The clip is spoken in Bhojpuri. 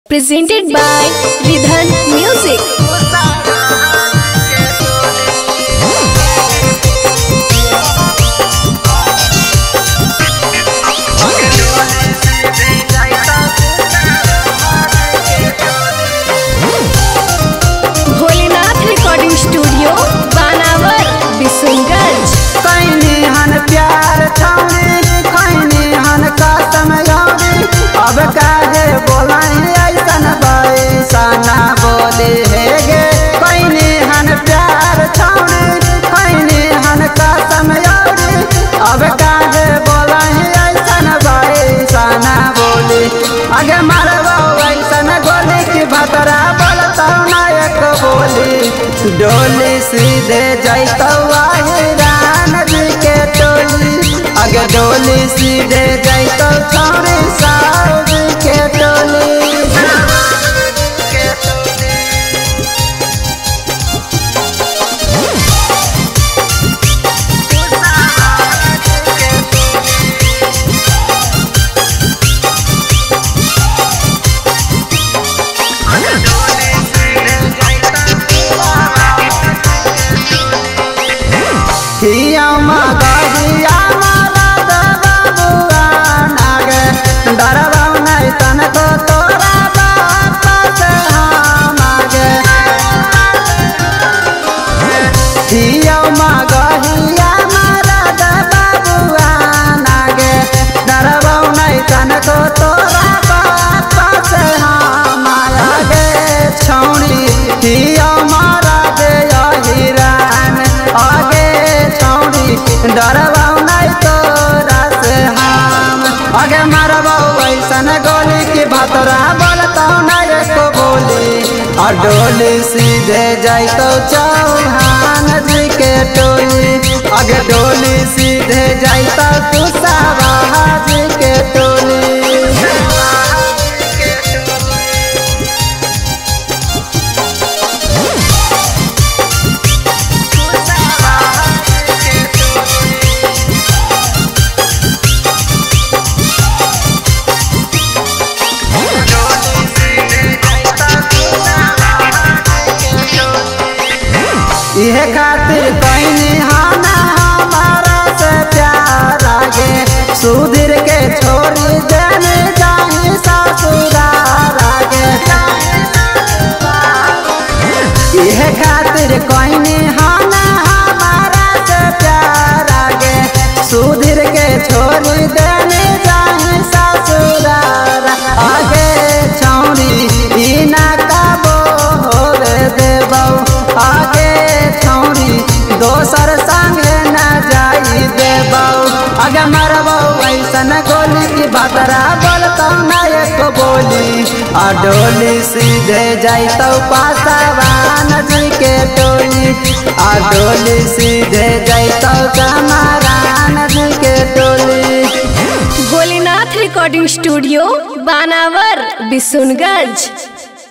Presented by Ridhan Music. Bholenath recording studio Banawar Bishunganj. कहीं हन प्यार छाउनी कहीं हन कसम यारी अब काहे बोलाई ऐसन बैसाना बोले है गे। कहीं हन प्यार छाउनी कहीं हन कसम यारी अब काहे बोलाई ऐसन बैसाना बोले। आगे मारबो ऐसन गोली की भतरा बोलता ना एक बोली डोली सीधे जैतौ रान जी के टोली। आगे डोली सीधे जैतौ छौरी साउज के टोली। डरबौ नहीं तोरा से हम आगे मारबौ ऐसन गोली की भतरा बोलतौ नहीं एको बोली। और डोली सीधे जैतौ चौहान जी के टोली। आगे डोली सीधे जैतौ कुशवाहा जी के टोली। इहे खातिर कहीं हाना हमारा से प्यार आगे सुधीर के छोड़ी देने जाही ससुराल आगे। इहे खातिर कहीं हाना हमारा से प्यार आगे सुधीर के छोड़ी देने जाही ससुराल आगे। छौरी ई ना काबो होवे देबौ आगे दोसर संगे न जाई देबौ। आगे मरबौ ऐसन गोली की भतरा बोलतौ ना एक बोली। आ डोली सीधे जैतौ पासवान जी के टोली। आ डोली सीधे जैतौ कमरान जी के टोली। Bholenath recording studio Banawar Bishunganj.